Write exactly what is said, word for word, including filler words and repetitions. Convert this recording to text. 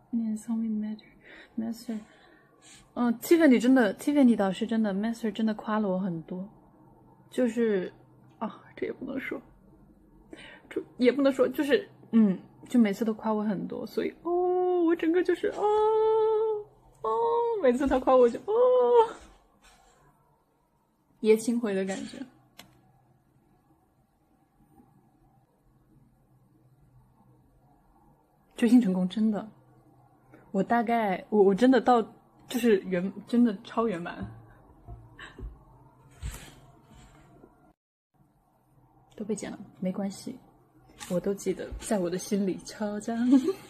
念 something matter master。嗯 ，Tiffany 真的 ，Tiffany 导师真的 master 真的夸了我很多，就是啊，这也不能说，这也不能说，就是嗯，就每次都夸我很多，所以哦，我整个就是哦哦，每次他夸我就哦，爷青回的感觉。追星成功真的，我大概我我真的到就是圆，真的超圆满，都被剪了，没关系，我都记得，在我的心里超赞。